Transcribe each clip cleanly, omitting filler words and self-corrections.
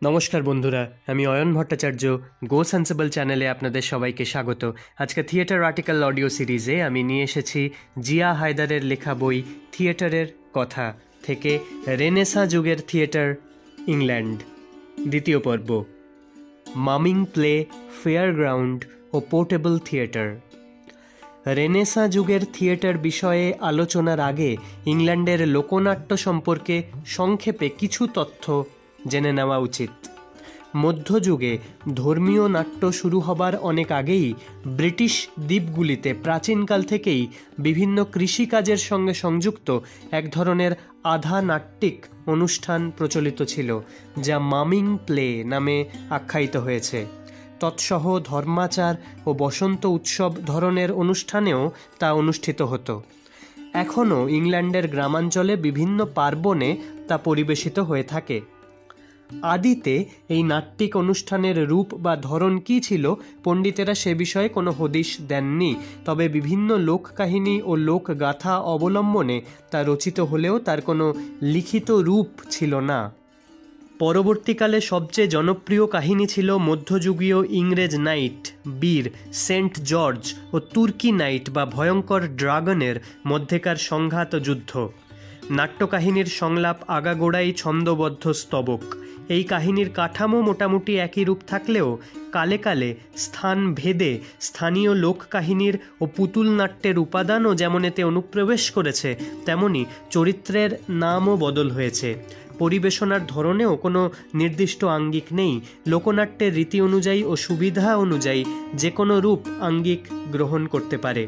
নমস্কার বন্ধুরা, আমি অয়ন ভট্টাচার্য গো সেন্সেবল চ্যানেলে আপনাদের সবাইকে স্বাগত। আজকে থিয়েটার আর্টিকেল অডিও সিরিজে আমি নিয়ে এসেছি জিয়া হায়দারের লেখা বই থিয়েটারের কথা থেকে রেনেসাঁ যুগের থিয়েটার ইংল্যান্ড, দ্বিতীয় পর্ব, মামিং প্লে, ফেয়ার গ্রাউন্ড ও পোর্টেবল থিয়েটার। রেনেসাঁ যুগের থিয়েটার বিষয়ে আলোচনার আগে ইংল্যান্ডের লোকনাট্য সম্পর্কে সংক্ষেপে কিছু তথ্য জেনে নেওয়া উচিত। মধ্যযুগে ধর্মীয় নাট্য শুরু হবার অনেক আগেই ব্রিটিশ দ্বীপগুলিতে প্রাচীনকাল থেকেই বিভিন্ন কৃষিকাজের সঙ্গে সংযুক্ত এক ধরনের আধা নাট্যিক অনুষ্ঠান প্রচলিত ছিল, যা মামিং প্লে নামে আখ্যায়িত হয়েছে। তৎসহ ধর্মাচার ও বসন্ত উৎসব ধরনের অনুষ্ঠানেও তা অনুষ্ঠিত হতো। এখনও ইংল্যান্ডের গ্রামাঞ্চলে বিভিন্ন পার্বণে তা পরিবেশিত হয়ে থাকে। আদিতে এই নাট্যিক অনুষ্ঠানের রূপ বা ধরন কী ছিল, পণ্ডিতেরা সে বিষয়ে কোনো হদিশ দেননি। তবে বিভিন্ন লোককাহিনী ও লোকগাথা অবলম্বনে তা রচিত হলেও তার কোনো লিখিত রূপ ছিল না। পরবর্তীকালে সবচেয়ে জনপ্রিয় কাহিনী ছিল মধ্যযুগীয় ইংরেজ নাইট, বীর, সেন্ট জর্জ ও তুর্কি নাইট বা ভয়ঙ্কর ড্রাগনের মধ্যেকার সংঘাত যুদ্ধ। নাট্যকাহিনীর সংলাপ আগাগোড়াই ছন্দবদ্ধ স্তবক। এই কাহিনীর কাঠামো মোটামুটি একই রূপ থাকলেও কালে কালে স্থান ভেদে স্থানীয় লোককাহিনীর ও পুতুল নাট্যের উপাদানও যেমন এতে অনুপ্রবেশ করেছে, তেমনি চরিত্রের নামও বদল হয়েছে। পরিবেশনার ধরনেও কোনো নির্দিষ্ট আঙ্গিক নেই। লোকনাট্যের রীতি অনুযায়ী ও সুবিধা অনুযায়ী যে কোনো রূপ আঙ্গিক গ্রহণ করতে পারে।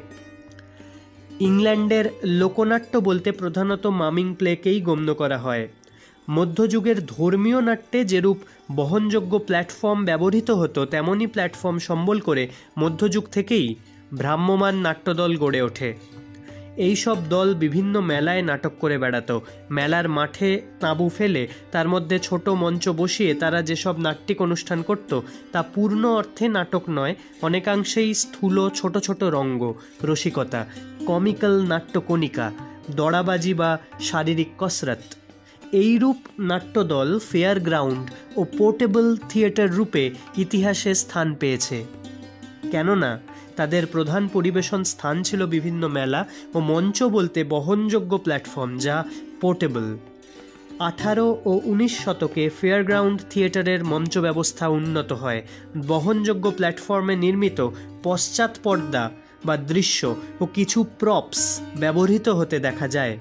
ইংল্যান্ডের লোকনাট্য বলতে প্রধানত মামিং প্লেকেই গণ্য করা হয়। মধ্যযুগের ধর্মীয় নাট্যে যেরূপ বহনযোগ্য প্ল্যাটফর্ম ব্যবহৃত হতো, তেমনই প্ল্যাটফর্ম সম্বল করে মধ্যযুগ থেকেই ভ্রাম্যমাণ নাট্যদল গড়ে ওঠে। এই সব দল বিভিন্ন মেলায় নাটক করে বেড়াতো। মেলার মাঠে তাঁবু ফেলে তার মধ্যে ছোট মঞ্চ বসিয়ে তারা যেসব নাট্যিক অনুষ্ঠান করত, তা পূর্ণ অর্থে নাটক নয়, অনেকাংশেই স্থূল ছোট ছোট রঙ্গ, রসিকতা, কমিক্যাল নাট্যকণিকা, দড়াবাজি বা শারীরিক কসরত। এইরূপ নাট্যদল ফেয়ার গ্রাউন্ড ও পোর্টেবল থিয়েটার রূপে ইতিহাসে স্থান পেয়েছে, কেননা তাদের প্রধান পরিবেশন স্থান ছিল বিভিন্ন মেলা ও মঞ্চ বলতে বহনযোগ্য প্ল্যাটফর্ম, যা পোর্টেবল। 18 ও 19 শতকে ফেয়ারগ্রাউন্ড থিয়েটারের মঞ্চ ব্যবস্থা উন্নত হয়। বহনযোগ্য প্ল্যাটফর্মে নির্মিত পশ্চাৎ পর্দা বা দৃশ্য ও কিছু প্রপস ব্যবহৃত হতে দেখা যায়।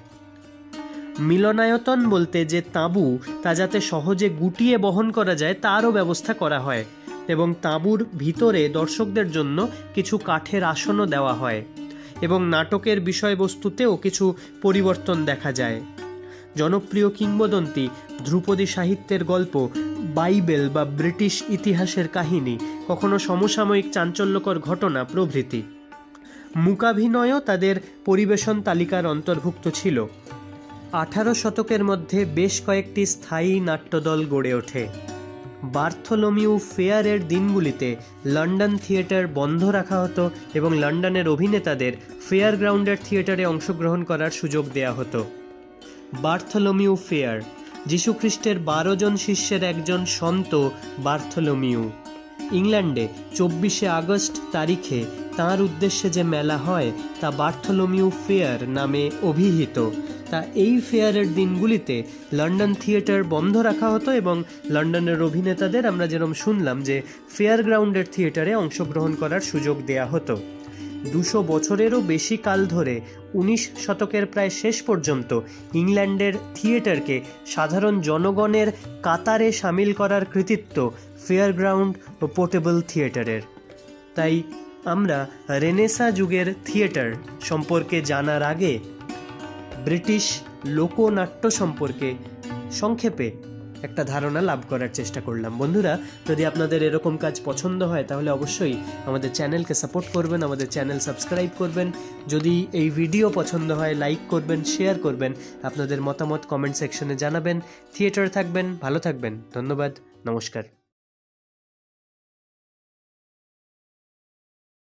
মিলনায়তন বলতে যে তাঁবু, তা যাতে সহজে গুটিয়ে বহন করা যায় তারও ব্যবস্থা করা হয় এবং তাঁবুর ভিতরে দর্শকদের জন্য কিছু কাঠের আসনও দেওয়া হয় এবং নাটকের বিষয়বস্তুতেও কিছু পরিবর্তন দেখা যায়। জনপ্রিয় কিংবদন্তি, ধ্রুপদী সাহিত্যের গল্প, বাইবেল বা ব্রিটিশ ইতিহাসের কাহিনী, কখনো সমসাময়িক চাঞ্চল্যকর ঘটনা প্রভৃতি। মূকাভিনয়ও তাদের পরিবেশন তালিকার অন্তর্ভুক্ত ছিল। 18 শতকের মধ্যে বেশ কয়েকটি স্থায়ী নাট্যদল গড়ে ওঠে। বার্থোলোমিউ ফেয়ারের দিনগুলিতে লন্ডন থিয়েটার বন্ধ রাখা হতো এবং লন্ডনের অভিনেতাদের ফেয়ার গ্রাউন্ডের থিয়েটারে অংশগ্রহণ করার সুযোগ দেয়া হতো। বার্থোলোমিউ ফেয়ার যীশুখ্রিস্টের 12 জন শিষ্যের একজন সন্ত বার্থোলোমিউ। ইংল্যান্ডে 24শে আগস্ট তারিখে তাঁর উদ্দেশ্যে যে মেলা হয় তা বার্থোলোমিউ ফেয়ার নামে অভিহিত। তা এই ফেয়ারের দিনগুলিতে লন্ডন থিয়েটার বন্ধ রাখা হতো এবং লন্ডনের অভিনেতাদের আমরা যেরকম শুনলাম যে ফেয়ার গ্রাউন্ডের থিয়েটারে অংশগ্রহণ করার সুযোগ দেয়া হতো। 200 বছরেরও বেশি কাল ধরে 19 শতকের প্রায় শেষ পর্যন্ত ইংল্যান্ডের থিয়েটারকে সাধারণ জনগণের কাতারে সামিল করার কৃতিত্ব ফেয়ার গ্রাউন্ড ও পোর্টেবল থিয়েটারের। তাই আমরা রেনেসাঁ যুগের থিয়েটার সম্পর্কে জানার আগে ব্রিটিশ লোকনাট্য সম্পর্কে সংক্ষেপে একটা ধারণা লাভ করার চেষ্টা করলাম। বন্ধুরা, যদি আপনাদের এরকম কাজ পছন্দ হয় তাহলে অবশ্যই আমাদের চ্যানেলকে সাপোর্ট করবেন, আমাদের চ্যানেল সাবস্ক্রাইব করবেন। যদি এই ভিডিও পছন্দ হয় লাইক করবেন, শেয়ার করবেন, আপনাদের মতামত কমেন্ট সেকশনে জানাবেন। থিয়েটারে থাকবেন, ভালো থাকবেন। ধন্যবাদ, নমস্কার।